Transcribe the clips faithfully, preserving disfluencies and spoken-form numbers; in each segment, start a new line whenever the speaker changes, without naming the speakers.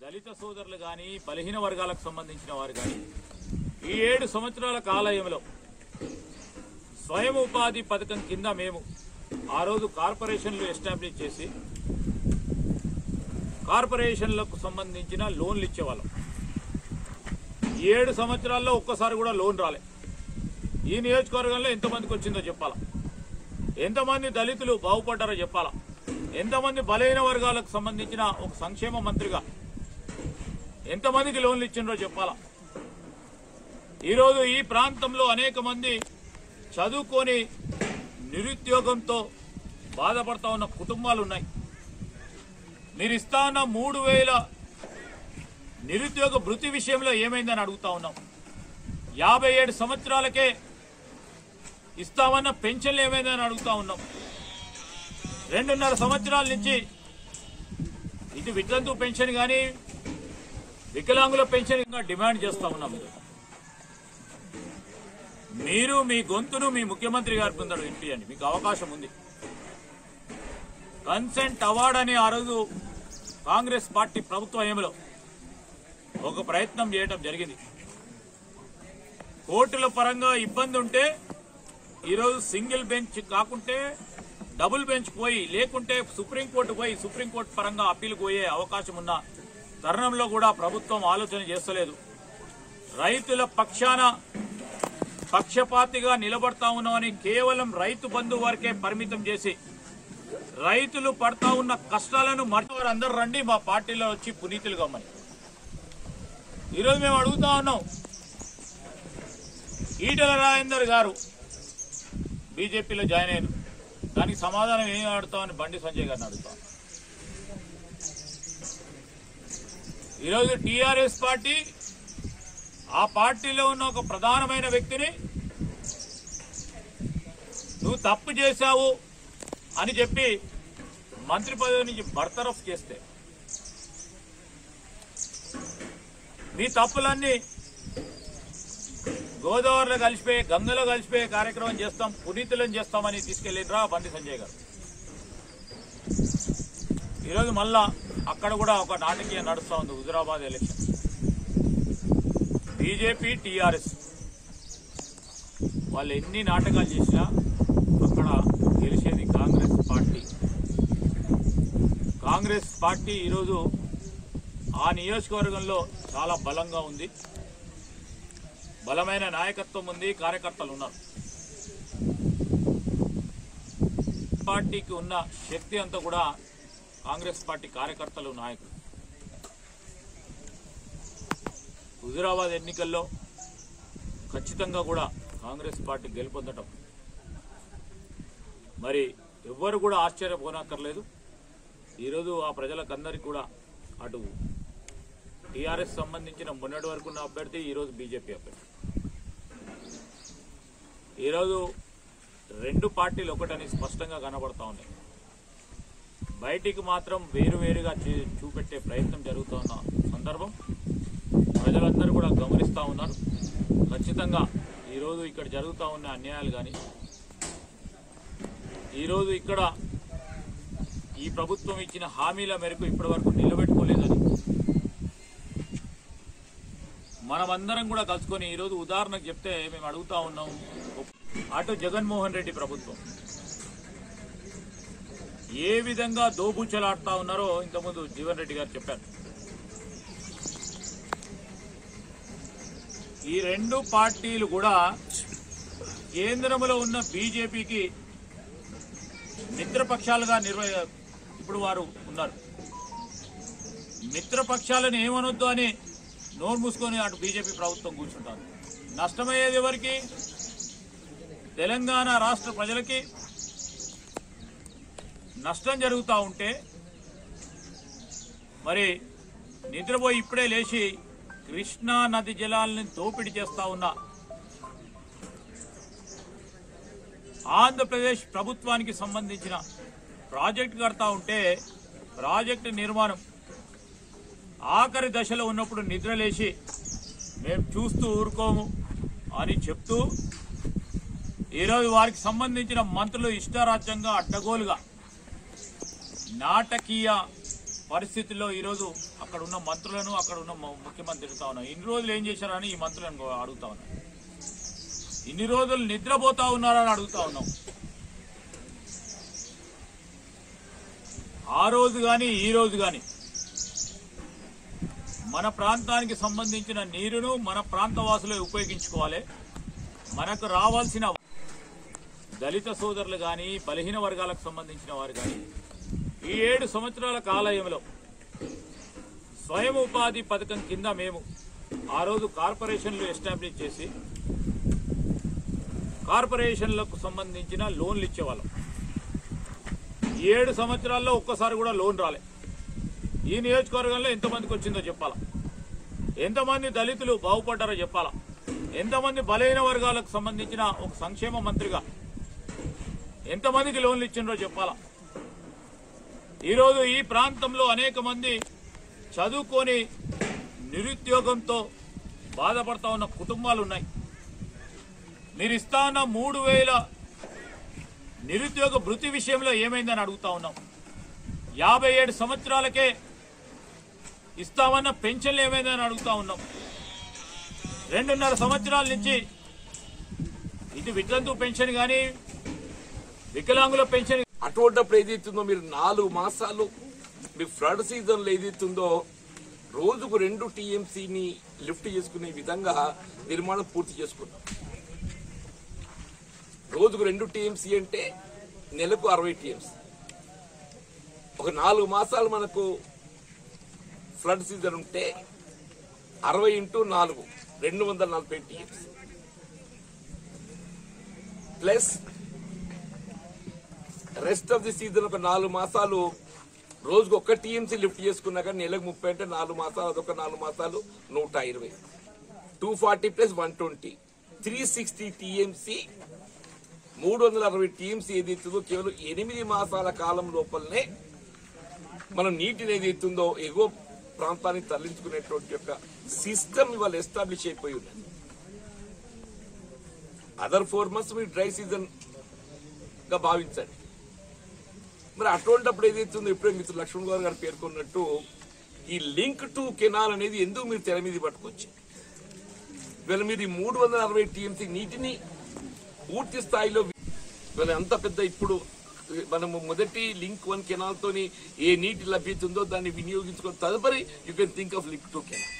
దళిత సోదరులు కానీ బలహీన వర్గాలకు సంబంధించిన వారు కానీ ఈ ఏడు సంవత్సరాల కాలయంలో స్వయం ఉపాధి పథకం కింద మేము ఆ రోజు కార్పొరేషన్లు ఎస్టాబ్లిష్ చేసి కార్పొరేషన్లకు సంబంధించిన లోన్లు ఇచ్చేవాళ్ళం. ఈ ఏడు సంవత్సరాల్లో ఒక్కసారి కూడా లోన్ రాలే. ఈ నియోజకవర్గంలో ఎంతమందికి వచ్చిందో చెప్పాలా, ఎంతమంది దళితులు బాగుపడ్డారో చెప్పాలా, ఎంతమంది బలహీన వర్గాలకు సంబంధించిన ఒక సంక్షేమ మంత్రిగా ఎంతమందికి లోన్లు ఇచ్చిండ్రో చెప్పాలా. ఈరోజు ఈ ప్రాంతంలో అనేక మంది చదువుకొని నిరుద్యోగంతో బాధపడతా ఉన్న కుటుంబాలు ఉన్నాయి. మీరు ఇస్తా ఉన్న మూడు వేల నిరుద్యోగ భృతి విషయంలో ఏమైందని అడుగుతా ఉన్నాం. యాభై ఏడు సంవత్సరాలకే ఇస్తామన్న పెన్షన్లు ఏమైందని అడుగుతా ఉన్నాం. రెండున్నర సంవత్సరాల నుంచి ఇటు వితంతు పెన్షన్ కానీ వికలాంగుల పెన్షన్ డిమాండ్ చేస్తా ఉన్నాం. మీరు మీ గొంతును మీ ముఖ్యమంత్రి గారి ముందర వినిపియండి, మీకు అవకాశం ఉంది. కన్సెంట్ అవార్డ్ అని ఆ రోజు కాంగ్రెస్ పార్టీ ప్రభుత్వ హయాంలో ఒక ప్రయత్నం చేయడం జరిగింది. కోర్టుల పరంగా ఇబ్బంది ఉంటే ఈరోజు సింగిల్ బెంచ్ కాకుంటే డబుల్ బెంచ్ పోయి, లేకుంటే సుప్రీంకోర్టు పోయి సుప్రీంకోర్టు పరంగా అప్పీల్ పోయే అవకాశం ఉన్న తరుణంలో కూడా ప్రభుత్వం ఆలోచన చేస్తలేదు. రైతుల పక్షాన పక్షపాతిగా నిలబడతా ఉన్నామని కేవలం రైతు బంధు వరకే పరిమితం చేసి రైతులు పడతా ఉన్న కష్టాలను మరొకరు అందరూ రండి మా పార్టీలో వచ్చి పునీతులు గమ్మని ఈరోజు మేము అడుగుతా ఉన్నాం. ఈటెల రాజేందర్ గారు బీజేపీలో జాయిన్ అయ్యారు, దానికి సమాధానం ఏం అడుగుతామని బండి సంజయ్ గారిని అడుగుతాం. ఈరోజు టీఆర్ఎస్ పార్టీ ఆ పార్టీలో ఉన్న ఒక ప్రధానమైన వ్యక్తిని నువ్వు తప్పు చేశావు అని చెప్పి మంత్రి పదవి నుంచి బర్తరఫ్ చేస్తే మీ తప్పులన్నీ గోదావరిలో కలిసిపోయి గంగలో కలిసిపోయే కార్యక్రమం చేస్తాం, పునీతులను చేస్తామని తీసుకెళ్లిరా బండి సంజయ్ గారు. ఈరోజు మళ్ళా అక్కడ కూడా ఒక నాటకీయం నడుస్తూ ఉంది. హుజురాబాద్ ఎలక్షన్ బీజేపీ టీఆర్ఎస్ వాళ్ళు ఎన్ని నాటకాలు చేసినా అక్కడ గెలిచేది కాంగ్రెస్ పార్టీ. కాంగ్రెస్ పార్టీ ఈరోజు ఆ నియోజకవర్గంలో చాలా బలంగా ఉంది, బలమైన నాయకత్వం ఉంది, కార్యకర్తలు ఉన్నారు. పార్టీకి ఉన్న శక్తి అంతా కూడా కాంగ్రెస్ పార్టీ కార్యకర్తలు, నాయకులు. హుజురాబాద్ ఎన్నికల్లో ఖచ్చితంగా కూడా కాంగ్రెస్ పార్టీ గెలుపొందటం మరి ఎవ్వరు కూడా ఆశ్చర్యపోనక్కర్లేదు. ఈరోజు ఆ ప్రజలకందరికీ కూడా అటు టీఆర్ఎస్ సంబంధించిన మొన్నటి వరకు ఉన్న అభ్యర్థి, ఈరోజు బీజేపీ అభ్యర్థి. ఈరోజు రెండు పార్టీలు ఒకటని స్పష్టంగా కనబడతా ఉన్నాయి. బయటికి మాత్రం వేరువేరుగా చూపెట్టే ప్రయత్నం జరుగుతున్న సందర్భం ప్రజలందరూ కూడా గమనిస్తూ ఉన్నారు. ఖచ్చితంగా ఈరోజు ఇక్కడ జరుగుతూ ఉన్న అన్యాయాలు కానీ, ఈరోజు ఇక్కడ ఈ ప్రభుత్వం ఇచ్చిన హామీల మేరకు ఇప్పటి వరకు నిలబెట్టుకోలేదని మనమందరం కూడా కలుసుకొని ఈరోజు ఉదాహరణకు చెప్తే మేము అడుగుతా ఉన్నాం. అటు జగన్మోహన్ రెడ్డి ప్రభుత్వం ఏ విధంగా దోబూచలాడుతా ఉన్నారో ఇంతకుముందు జీవన్ రెడ్డి గారు చెప్పారు. ఈ రెండు పార్టీలు కూడా కేంద్రంలో ఉన్న బీజేపీకి మిత్రపక్షాలుగా నిర్వ ఇప్పుడు వారు ఉన్నారు. మిత్రపక్షాలను ఏమనొద్దు అని నోరు మూసుకొని అటు బీజేపీ ప్రభుత్వం కూర్చుంటారు. నష్టమయ్యేది ఎవరికి? తెలంగాణ రాష్ట్ర ప్రజలకి నష్టం జరుగుతూ ఉంటే మరి నిద్రపోయి ఇప్పుడే లేచి కృష్ణా నది జలాలను దోపిడీ చేస్తా ఉన్న ఆంధ్రప్రదేశ్ ప్రభుత్వానికి సంబంధించిన ప్రాజెక్టు కడతా ఉంటే ప్రాజెక్టు నిర్మాణం ఆఖరి దశలో ఉన్నప్పుడు నిద్రలేసి మేము చూస్తూ ఊరుకోము అని చెప్తూ ఈరోజు వారికి సంబంధించిన మంత్రులు ఇష్టారాజ్యంగా అడ్డగోలుగా నాటకీయ పరిస్థితుల్లో ఈరోజు అక్కడ ఉన్న మంత్రులను అక్కడ ఉన్న ముఖ్యమంత్రి అడుగుతా ఉన్నాం. ఇన్ని రోజులు ఏం చేశారని ఈ మంత్రులను అడుగుతా ఉన్నాం. ఇన్ని రోజులు నిద్రపోతా ఉన్నారని అడుగుతా ఉన్నాం. ఆ రోజు కానీ ఈ రోజు కానీ మన ప్రాంతానికి సంబంధించిన నీరును మన ప్రాంత వాసులే ఉపయోగించుకోవాలి. మనకు రావాల్సిన దళిత సోదరులు కానీ బలహీన వర్గాలకు సంబంధించిన వారు కానీ ఈ ఏడు సంవత్సరాల కాలయంలో స్వయం ఉపాధి పథకం కింద మేము ఆ రోజు కార్పొరేషన్లు ఎస్టాబ్లిష్ చేసి కార్పొరేషన్లకు సంబంధించిన లోన్లు ఇచ్చేవాళ్ళం. ఈ ఏడు సంవత్సరాల్లో ఒక్కసారి కూడా లోన్ రాలే. ఈ నియోజకవర్గంలో ఎంతమందికి వచ్చిందో చెప్పాలా, ఎంతమంది దళితులు బాగుపడ్డారో చెప్పాలా, ఎంతమంది బలహీన వర్గాలకు సంబంధించిన ఒక సంక్షేమ మంత్రిగా ఎంతమందికి లోన్లు ఇచ్చిండ్రో చెప్పాలా. ఈరోజు ఈ ప్రాంతంలో అనేక మంది చదువుకొని నిరుద్యోగంతో బాధపడతా ఉన్న కుటుంబాలు ఉన్నాయి. మీరు ఇస్తా ఉన్న మూడు వేల నిరుద్యోగ భృతి విషయంలో ఏమైందని అడుగుతా ఉన్నాం. యాభై ఏడు సంవత్సరాలకే ఇస్తామన్న పెన్షన్లు ఏమైందని అడుగుతా ఉన్నాం. రెండున్నర సంవత్సరాల నుంచి ఇది వితంతు పెన్షన్ కానీ వికలాంగుల పెన్షన్
అటువంటిప్పుడు ఏదైతుందో మీరు నాలుగు మాసాలు మీ ఫ్లడ్ సీజన్లో ఏదైతుందో రోజుకు రెండు టీఎంసీని లిఫ్ట్ చేసుకునే విధంగా నిర్మాణం పూర్తి చేసుకున్నాం. రోజుకు రెండు టీఎంసీ అంటే నెలకు అరవై టీఎంసీ. ఒక నాలుగు మాసాలు మనకు ఫ్లడ్ సీజన్ ఉంటే అరవై ఇంటూ నాలుగు రెండు వందల నలభై TMC plus rest of the season ఒక నాలుగు మాసాలు రోజుకు ఒక్క టీఎంసీ లిఫ్ట్ చేసుకున్నాక నెలకు ముప్పై అంటే నాలుగు మాసాలు అదొక నాలుగు మాసాలు నూట ఇరవై two forty plus one twenty three sixty TMC మూడు వందల అరవై టీఎంసీ ఏదైతుందో కేవలం ఎనిమిది మాసాల కాలం లోపలనే మనం నీటిని ఏదైతుందో ఎగువ ప్రాంతానికి తరలించుకునేటువంటి యొక్క సిస్టమ్ ఇవాళ ఎస్టాబ్లిష్ అయిపోయి ఉన్నది. అదర్ ఫోర్ మంత్స్ మీరు డ్రై సీజన్ గా భావించండి. మరి అటువంటిప్పుడు ఏదైతుందో ఇప్పుడే మిత్రులు లక్ష్మణ్ గౌడ్ గారు పేర్కొన్నట్టు ఈ లింక్ టు కెనాల్ అనేది ఎందుకు మీరు తెర మీద పట్టుకొచ్చి ఇవాళ మీరు ఈ మూడు వందల అరవై టీఎంసీ నీటిని పూర్తి స్థాయిలో అంత పెద్ద ఇప్పుడు మనము మొదటి లింక్ వన్ కెనాల్ తోని ఏ నీటి లభ్యత ఉందో దాన్ని వినియోగించుకుని తదుపరి you can think of link to canal.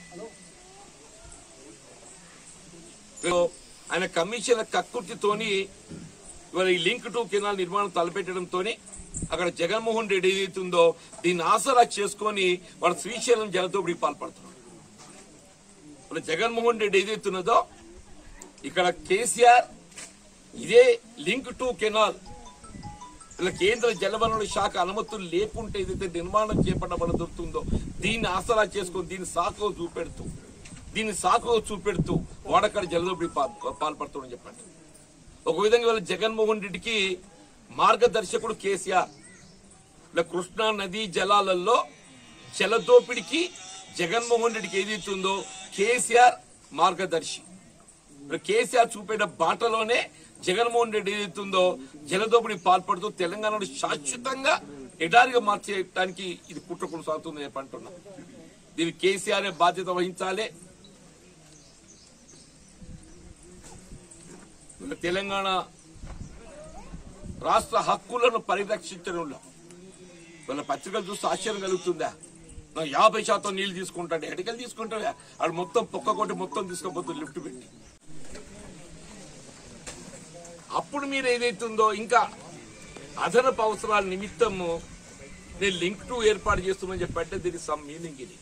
ఆయన కమిషన్ కక్కుర్తితోని ఇవాళ ఈ లింక్ టు కెనాల్ నిర్మాణం తలపెట్టడంతో అక్కడ జగన్మోహన్ రెడ్డి ఏదైతుందో దీన్ని ఆసరా చేసుకొని వాడు శ్రీశైలం జలదోపిడికి పాల్పడుతున్నాడు. ఇప్పుడు జగన్మోహన్ రెడ్డి ఏదైతున్నదో ఇక్కడ కేసీఆర్ ఇదే లింక్ టు కెనాల్ ఇలా కేంద్ర జలవనరుల శాఖ అనుమతులు లేకుంటే ఏదైతే నిర్మాణం చేపట్టబడుతుందో దీన్ని ఆసరా చేసుకొని దీన్ని సాకుగా చూపెడుతూ దీన్ని సాకుగా చూపెడుతూ వాడక్కడ జలదోపిడి పాల్పడుతుందని చెప్పండి. ఒక విధంగా వాళ్ళ జగన్మోహన్ రెడ్డికి మార్గదర్శకుడు కేసీఆర్. ఇలా కృష్ణా నదీ జలాలలో జలదోపిడికి జగన్మోహన్ రెడ్డికి ఏదైతుందో కేసీఆర్ మార్గదర్శి. కేసీఆర్ చూపేట బాటలోనే జగన్మోహన్ రెడ్డి ఏదైతుందో జలదోపిడికి పాల్పడుతూ తెలంగాణను శాశ్వతంగా ఎడారిగా మార్చేయడానికి ఇది కుట్ర కొనసాగుతుంది నేను అంటున్నా. దీనికి కేసీఆర్ బాధ్యత వహించాలి. తెలంగాణ రాష్ట్ర హక్కులను పరిరక్షించడంలో వాళ్ళ పత్రికలు చూస్తే ఆశ్చర్యం కలుగుతుందా? యాభై శాతం నీళ్లు తీసుకుంటాడు, ఎడకలు తీసుకుంటాడా? ఆడు మొత్తం పొక్క కొట్టి మొత్తం తీసుకోపోతుంది లిఫ్ట్ పెట్టి. అప్పుడు మీరు ఏదైతుందో ఇంకా అదనపు అవసరాల నిమిత్తము నేను లింక్ టు ఏర్పాటు చేస్తామని చెప్పంటే దీనికి సమ్ మీనింగ్. ఇది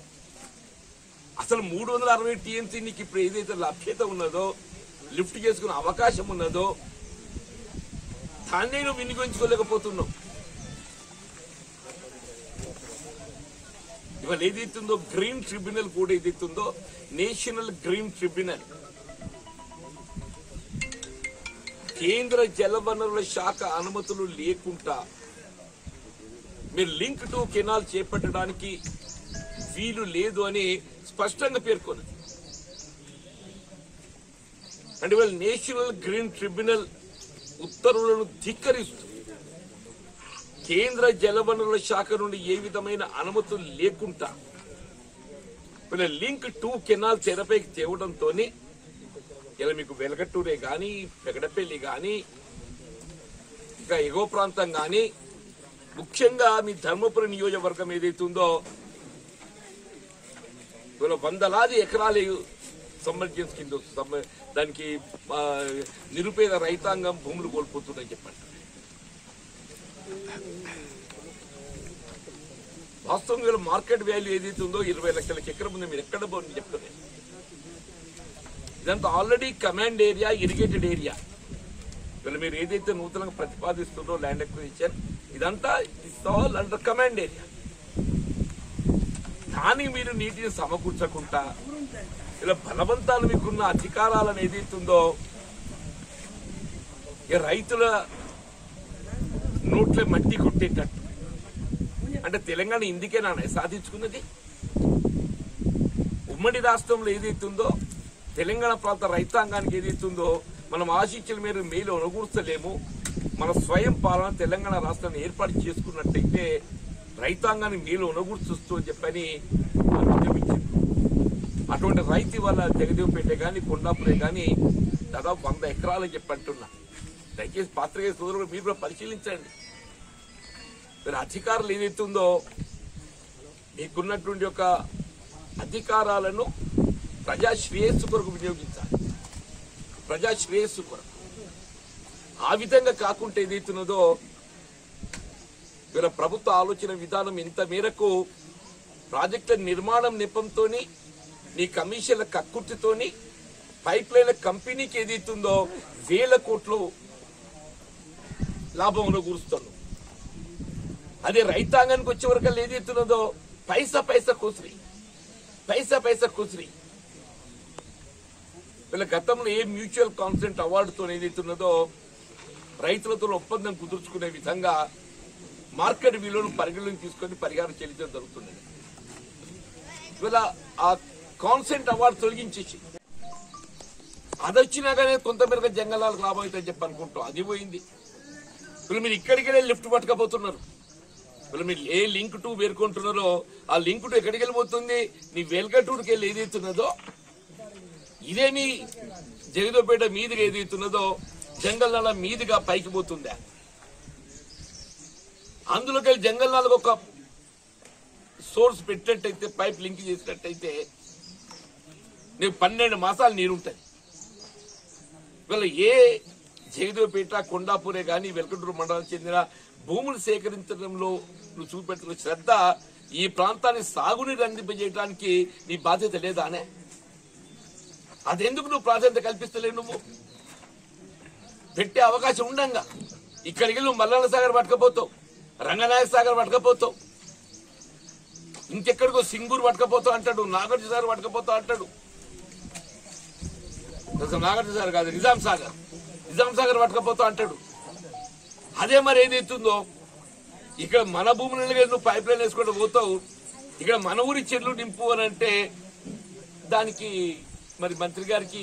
అసలు మూడు వందల అరవై టీఎంసీ నీకు ఇప్పుడు ఏదైతే లభ్యత ఉన్నదో లిఫ్ట్ చేసుకునే అవకాశం ఉన్నదో దాన్ని నువ్వు వినియోగించుకోలేకపోతున్నావు. ఇవాళ ఏదైతుందో గ్రీన్ ట్రిబ్యునల్ కూడా ఏదైతుందో నేషనల్ గ్రీన్ ట్రిబ్యునల్ కేంద్ర జలవనరుల శాఖ అనుమతులు లేకుండా మీరు లింక్ టు కెనాల్ చేపట్టడానికి వీలు లేదు అని స్పష్టంగా పేర్కొన్నది. అంటే వీళ్ళ నేషనల్ గ్రీన్ ట్రిబ్యునల్ ఉత్తర్వులను ధిక్కరిస్తూ కేంద్ర జలవనరుల శాఖ నుండి ఏ విధమైన అనుమతులు లేకుండా వీళ్ళ లింక్ టూ కెనాల్ తెరపైకి తేవడంతో ఇలా మీకు వెలగట్టూరే గాని పెగడపల్లి గాని ఇంకా ఎగువ ప్రాంతం గాని ముఖ్యంగా మీ ధర్మపురి నియోజకవర్గం ఏదైతుందో వీళ్ళ వందలాది ఎకరాలు సమ్మర్జెన్స్ కింద దానికి నిరుపేద రైతాంగం భూములు కోల్పోతుందని చెప్పండి. వాస్తవం వీళ్ళ మార్కెట్ వాల్యూ ఏదైతే ఉందో ఇరవై లక్షల ఎకరం ఉంది. మీరు ఎక్కడ పోని చెప్తారు. ఇదంతా already command area, irrigated area. వీళ్ళు మీరు ఏదైతే నూతనంగా ప్రతిపాదిస్తుందో ల్యాండ్ అక్విజిషన్ ఇదంతా it's all under command area. దానికి మీరు నీటిని సమకూర్చకుండా ఇలా బలవంతాలు మీకున్న అధికారాలను ఏదైతుందో ఈ రైతుల నోట్లే మట్టి కొట్టేటట్టు. అంటే తెలంగాణ ఇందుకేనా సాధించుకున్నది? ఉమ్మడి రాష్ట్రంలో ఏదైతుందో తెలంగాణ ప్రాంత రైతాంగానికి ఏదైతుందో మనం ఆశించిన మేర మేలు అనుకూర్చలేము. మన స్వయం పాలన తెలంగాణ రాష్ట్రాన్ని ఏర్పాటు చేసుకున్నట్టయితే రైతాంగాన్ని మేలు అనుకూర్చొస్తూ అని చెప్పని ఉద్యమించింది. అటువంటి రైతు వల్ల జగదేవపేట గాని కొండాపురే గాని దాదాపు వంద ఎకరాలని చెప్పి అంటున్నా. దయచేసి పాత్రికేయ సోదరులు మీరు కూడా పరిశీలించండి. మీరు అధికారులు ఏదైతుందో మీకున్నటువంటి ఒక అధికారాలను ప్రజా శ్రేయస్సు కొరకు వినియోగించాలి. ప్రజా శ్రేయస్సు కొరకు. ఆ విధంగా కాకుండా ఏదైతున్నదో వీళ్ళ ప్రభుత్వ ఆలోచన విధానం ఇంత మేరకు ప్రాజెక్టుల నిర్మాణం నెపంతో నీ కమిషన్ల కక్కుర్తితోని పైప్ లైన్ల కంపెనీకి ఏదైతుందో వేల కోట్లు లాభంలో కూరుస్తాను. అదే రైతాంగానికి వచ్చే వరకు ఏదైతున్నదో పైసా పైసా కూసిరి పైసా పైసా కూసిరి వీళ్ళ గతంలో ఏ మ్యూచువల్ కాన్సెంట్ అవార్డుతో ఏదైతున్నదో రైతులతో ఒప్పందం కుదుర్చుకునే విధంగా మార్కెట్ విలువను పరిగణలోకి తీసుకొని పరిహారం చెల్లించడం జరుగుతుంది. ఇవాళ ఆ కాన్సెంట్ అవార్డు తొలగించేసి అది వచ్చినా కానీ కొంతమేరకు జంగలాలకు లాభం అవుతుందని చెప్పి అనుకుంటాం. అది పోయింది. వీళ్ళు మీరు ఇక్కడికెళ్ళి లిఫ్ట్ పట్టుకపోతున్నారు. వీళ్ళు మీరు ఏ లింక్ టూ పేర్కొంటున్నారో ఆ లింక్ టూ ఎక్కడికి వెళ్ళిపోతుంది? నీ వెల్కటూరుకి వెళ్ళి ఏదైతున్నదో ఇదేమి జగదేవపేట మీదుగా ఏదైతున్నదో జంగల్ నాల మీదుగా పైకి పోతుందా? అందులోకి వెళ్ళి జంగల్ నాలకు ఒక సోర్స్ పెట్టినట్టయితే పైప్ లింక్ చేసినట్టయితే నీకు పన్నెండు మాసాలు నీరుంటాయి. వీళ్ళ ఏ జగదేవపేట కొండాపూరే గాని వెల్కటూరు మండలానికి చెందిన భూములు సేకరించడంలో నువ్వు చూపెడుతున్న శ్రద్ధ ఈ ప్రాంతాన్ని సాగునీరు అందింపజేయడానికి నీ బాధ్యత లేదా అనే అదెందుకు నువ్వు ప్రాధాన్యత కల్పిస్తలేవు? నువ్వు పెట్టే అవకాశం ఉండంగా ఇక్కడికి వెళ్ళి నువ్వు మల్లన్న సాగర్ పట్టుకపోతావు, రంగనాయక సాగర్ పట్టుకపోతావు, ఇంకెక్కడికో సింగూరు పట్టుకపోతావు అంటాడు, నాగార్జున సాగర్ పట్టుకపోతావు అంటాడు. నాగార్జున సాగర్ కాదు నిజాం సాగర్ నిజాం సాగర్ పట్టుకపోతావు అంటాడు. అదే మరి ఏదైతుందో ఇక్కడ మన భూములు నువ్వు పైప్ లైన్ వేసుకుంటూ పోతావు, ఇక్కడ మన ఊరి చెట్లు నింపు అని అంటే దానికి మరి మంత్రి గారికి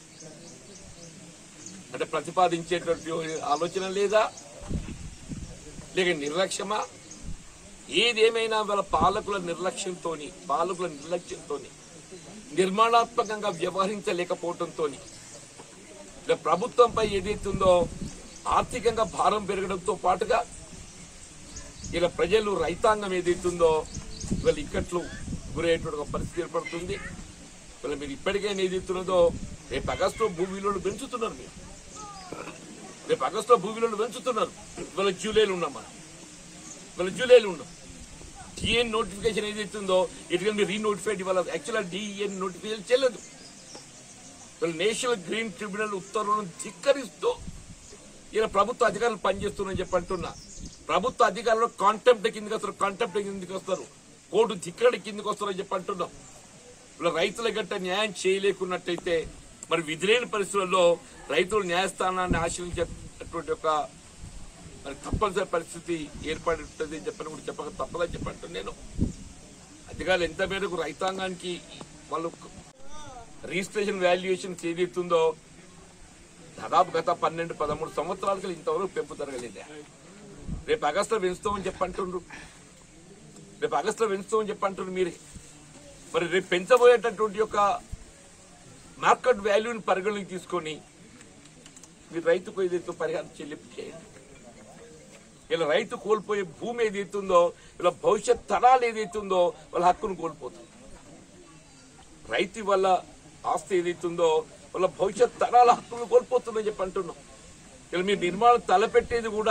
అంటే ప్రతిపాదించేటువంటి ఆలోచన లేదా లేక నిర్లక్ష్యమా? ఏదేమైనా వాళ్ళ పాలకుల నిర్లక్ష్యంతో పాలకుల నిర్లక్ష్యంతో నిర్మాణాత్మకంగా వ్యవహరించలేకపోవడంతో ప్రభుత్వంపై ఏదైతుందో ఆర్థికంగా భారం పెరగడంతో పాటుగా ఇలా ప్రజలు రైతాంగం ఏదైతుందో వీళ్ళు ఇక్కట్లు గురయ్యేటువంటి ఒక పరిస్థితి ఏర్పడుతుంది. వీళ్ళు మీరు ఇప్పటికైనా ఏదైతున్నదో రేపు ఆగస్టులో భూ విలువలు పెంచుతున్నారు. మీరు రేపు ఆగస్టులో భూ విలువలు పెంచుతున్నారు. వీళ్ళ జూలైలో ఉన్నాం మనం వీళ్ళ జూలైలో ఉన్నాం. డిఎన్ నోటిఫికేషన్ ఏదైతుందో ఇటుగా మీరు రీనోటిఫైడ్ ఇవ్వాలి. యాక్చువల్గా డిఎన్ నోటిఫికేషన్ చేయలేదు. వీళ్ళు నేషనల్ గ్రీన్ ట్రిబ్యునల్ ఉత్తర్వులను ధిక్కరిస్తూ ఇలా ప్రభుత్వ అధికారులు పనిచేస్తున్నారని చెప్పి అంటున్నా. ప్రభుత్వ అధికారులు కాంటెంప్ట్ కిందకి వస్తారు, కాంటెంప్ట్ కిందకి వస్తారు, కోర్టు ధిక్కడి కిందకి వస్తారని చెప్పి అంటున్నాం. ఇలా రైతుల గట్ట న్యాయం చేయలేకున్నట్టయితే మరి విధిలేని పరిస్థితుల్లో రైతులు న్యాయస్థానాన్ని ఆశ్రయించేటువంటి ఒక మరి తప్పనిసరి పరిస్థితి ఏర్పడి ఉంటుంది అని చెప్పని కూడా చెప్పక తప్పదని చెప్పంటాను నేను. అధికారులు ఎంత మేరకు రైతాంగానికి వాళ్ళు రిజిస్ట్రేషన్ వాల్యుయేషన్ ఏదైతుందో దాదాపు గత పన్నెండు పదమూడు సంవత్సరాలకు ఇంతవరకు పెంపు జరగలేదే. రేపు ఆగస్టులో పెంచుతామని చెప్పంటుండ్రు రేపు ఆగస్టులో పెంచుతామని చెప్పంటుండ్రు మీరే. మరి రేపు పెంచబోయేటటువంటి యొక్క మార్కెట్ వాల్యూని పరిగణలోకి తీసుకొని మీరు రైతుకు ఏదైతే పరిహారం చెల్లింపు చేయండి. ఇలా రైతు కోల్పోయే భూమి ఏదైతుందో, ఇలా భవిష్యత్ తరాలు ఏదైతుందో వాళ్ళ హక్కును కోల్పోతుంది. రైతు వల్ల ఆస్తి ఏదైతుందో వాళ్ళ భవిష్యత్ తరాల హక్కును కోల్పోతుందని చెప్పి అంటున్నాం. ఇలా మీ నిర్మాణం తలపెట్టేది కూడా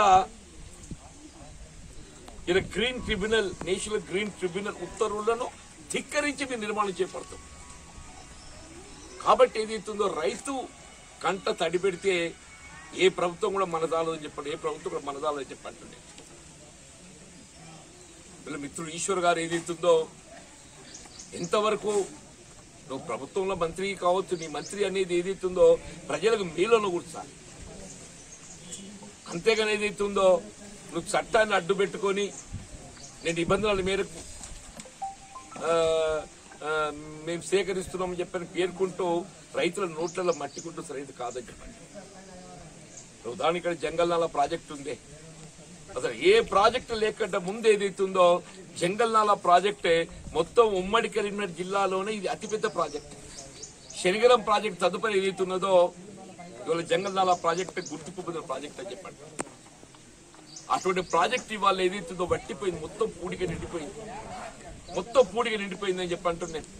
ఇలా green tribunal, national green tribunal ఉత్తర్వులను ధిక్కరించి మీరు నిర్మాణం చేపడతాం. కాబట్టి ఏదైతుందో రైతు కంట తడి పెడితే ఏ ప్రభుత్వం కూడా మనదాలని చెప్పండి, ఏ ప్రభుత్వం కూడా మనదాలని చెప్పండి. వీళ్ళ మిత్రుడు ఈశ్వర్ గారు ఏదైతుందో ఎంతవరకు నువ్వు ప్రభుత్వంలో మంత్రి కావచ్చు, నీ మంత్రి అనేది ఏదైతుందో ప్రజలకు మేలును కూర్చాలి. అంతేగాని ఏదైతుందో నువ్వు చట్టాన్ని అడ్డు పెట్టుకొని నేను నిబంధనల మేరకు మేము సేకరిస్తున్నామని చెప్పని పేర్కొంటూ రైతుల నోట్లలో మట్టికుంటూ సరైనది కాదని చెప్పండి. ఉదాహరణ ఇక్కడ జంగల్నాల ప్రాజెక్టు ఉంది. అసలు ఏ ప్రాజెక్టు లేకుండా ముందు ఏదైతుందో జంగల్నాల ప్రాజెక్టే మొత్తం ఉమ్మడి కరీంనగర్ జిల్లాలోనే ఇది అతిపెద్ద ప్రాజెక్ట్. శనిగరం ప్రాజెక్ట్ తదుపరి ఏదైతున్నదో ఇవాళ జంగల్నాల ప్రాజెక్ట్ గుర్తింపు పొందిన ప్రాజెక్ట్ అని చెప్పండి. అటువంటి ప్రాజెక్ట్ ఇవాళ ఏదైతుందో వట్టిపోయింది, మొత్తం పూడిగా నిండిపోయింది, మొత్తం పూడిగా నిండిపోయిందని చెప్పి అంటున్నాను.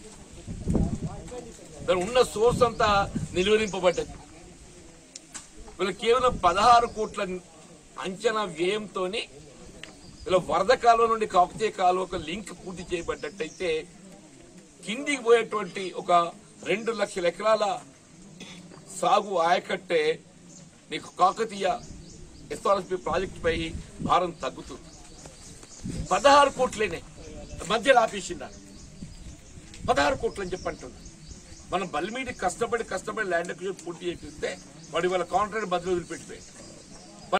దాని ఉన్న సోర్స్ అంతా నిలువరింపబడ్డది. వీళ్ళు కేవలం పదహారు కోట్ల అంచనా వ్యయంతో ఇలా వరద కాలువ నుండి కాకతీయ కాలువ ఒక లింక్ పూర్తి చేయబడ్డట్టయితే కిందికి పోయేటువంటి ఒక రెండు లక్షల ఎకరాల సాగు ఆయకట్టే నీకు కాకతీయ ఎస్ఆర్ఎస్పీ ప్రాజెక్టు పై భారం తగ్గుతుంది. పదహారు కోట్లేనే మధ్యలో ఆపేసిందా పదహారు కోట్లు అని చెప్పంటున్నా. మనం బల్మీడి కష్టపడి కష్టపడి ల్యాండ్ అక్విజిషన్ పూర్తి చేపిస్తే వాడి వాళ్ళ కాంట్రాక్ట్ బదులు వదిలిపెట్టిపోయాడు.